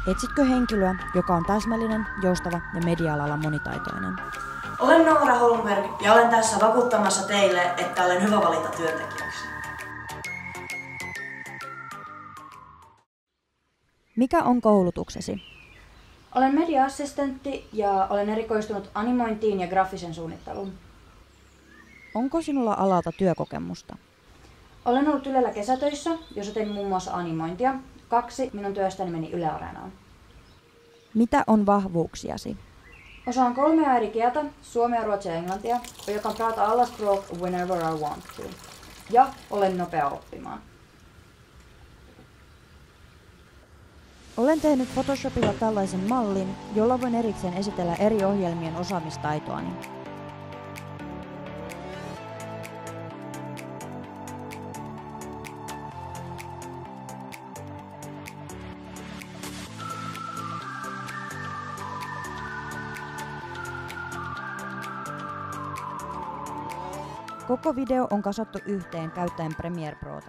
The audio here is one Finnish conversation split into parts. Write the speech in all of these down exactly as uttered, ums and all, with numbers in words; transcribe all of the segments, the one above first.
Etsitkö henkilöä, joka on täsmällinen, joustava ja media-alalla monitaitoinen? Olen Noora Holmberg ja olen tässä vakuuttamassa teille, että olen hyvä valinta työntekijäksi. Mikä on koulutuksesi? Olen media-assistentti ja olen erikoistunut animointiin ja graafisen suunnitteluun. Onko sinulla alalta työkokemusta? Olen ollut Ylellä kesätöissä, jossa tein muun muassa animointia. Kaksi minun työstäni meni Yle Areenaan. Mitä on vahvuuksiasi? Osaan kolmea eri kieltä, suomea, ruotsia ja englantia, och jag kan prata alla språk whenever I want to. Ja olen nopea oppimaan. Olen tehnyt Photoshopilla tällaisen mallin, jolla voin erikseen esitellä eri ohjelmien osaamistaitoani. Koko video on kasattu yhteen käyttäen Premiere Prota.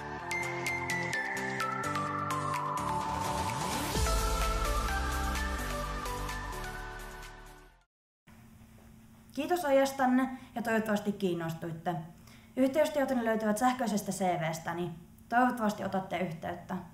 Kiitos ajastanne ja toivottavasti kiinnostuitte. Yhteystietoni löytyvät sähköisestä C V:stäni. Toivottavasti otatte yhteyttä.